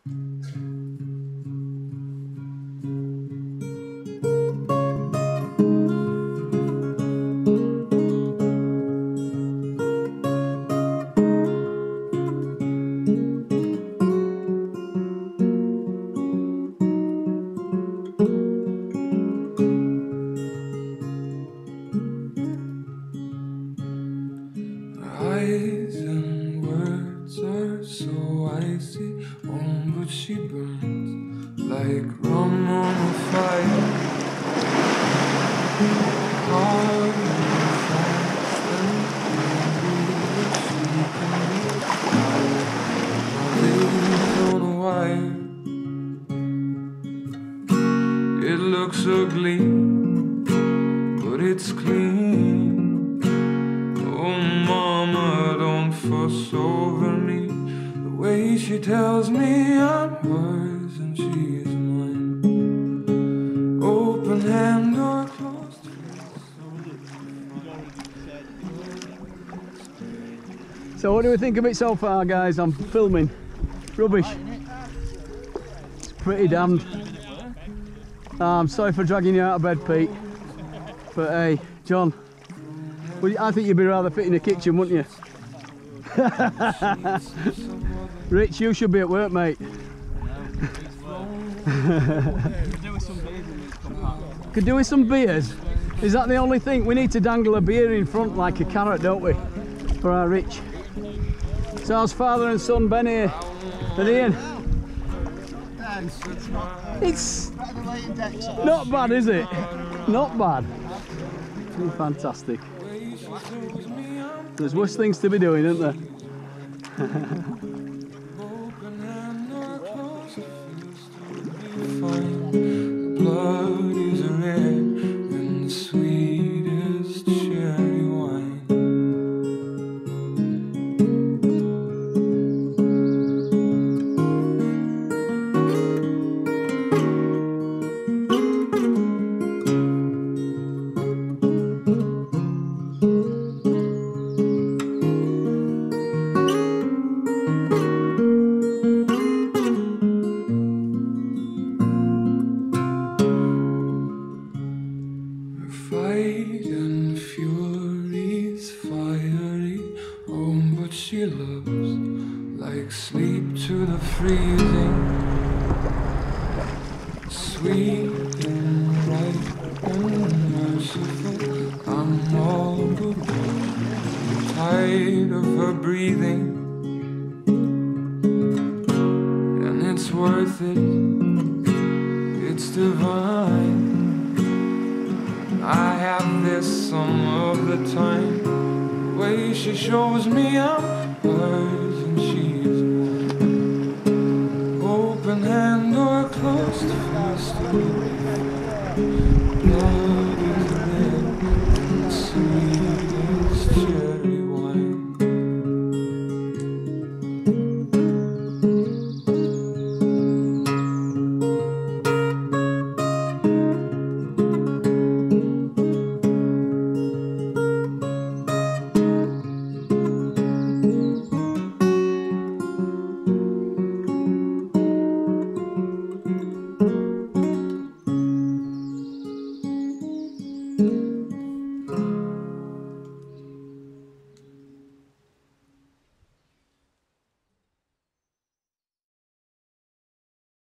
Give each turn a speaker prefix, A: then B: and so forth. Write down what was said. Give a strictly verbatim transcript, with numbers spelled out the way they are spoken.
A: Eyes and words are so icy, oh, but she burns like rum on a fire. Hard and fast and maybe she can make fire. My legs on a wire. It looks ugly, but it's clean. Oh, mama, don't fuss over me. The way she tells me I'm hers and she's mine. Open hand or closed fist.
B: So what do we think of it so far, guys? I'm filming. Rubbish. It's pretty damned. Oh, I'm sorry for dragging you out of bed, Pete. But hey, John, well, I think you'd be rather fit in the kitchen, wouldn't you? Rich, you should be at work, mate. Could do with some beers. Is that the only thing? We need to dangle a beer in front like a carrot, don't we? For our Rich. So how's father and son Ben here? And Ian? It's not bad, is it? Not bad. Fantastic. There's worse things to be doing, isn't there?
A: Blood is red and the sweetest cherry wine. Fight and fury's fiery, oh, but she loves like sleep to the freezing. Sweet and bright and merciful, I'm all but tired of her breathing, and it's worth it, it's divine. I have this some of the time. The way she shows me I'm hers and she's mine. Open hand or closed fist.